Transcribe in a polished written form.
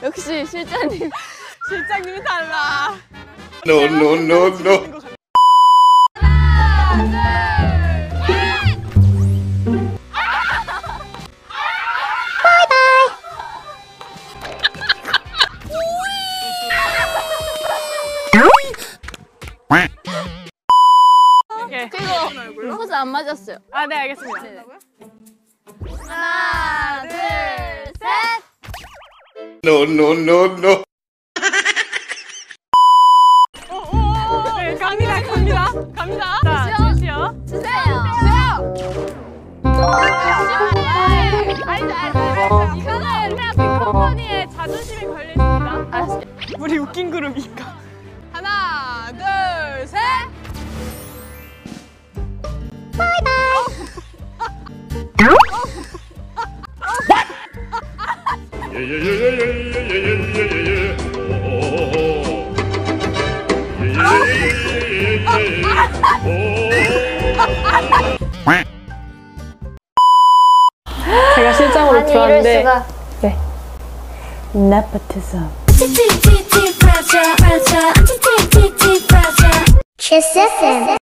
역시 실장님. 실장님이 달라. No, no, no, no. 그리고 포즈 안 맞았어요. 아, 네, 알겠습니다. 네. 하나, 둘, 셋. No, no, no, no. 네, 갑니다. 자, 주시오. 주세요. 아니, 이거는 그냥 빅컴퍼니의 자존심이 걸려있습니다. 알았어요. 우리 웃긴 그룹이니까. 하나, 둘, 셋. 제가 실장으로 들어왔는데 네. 네포티즘. Kiss FM.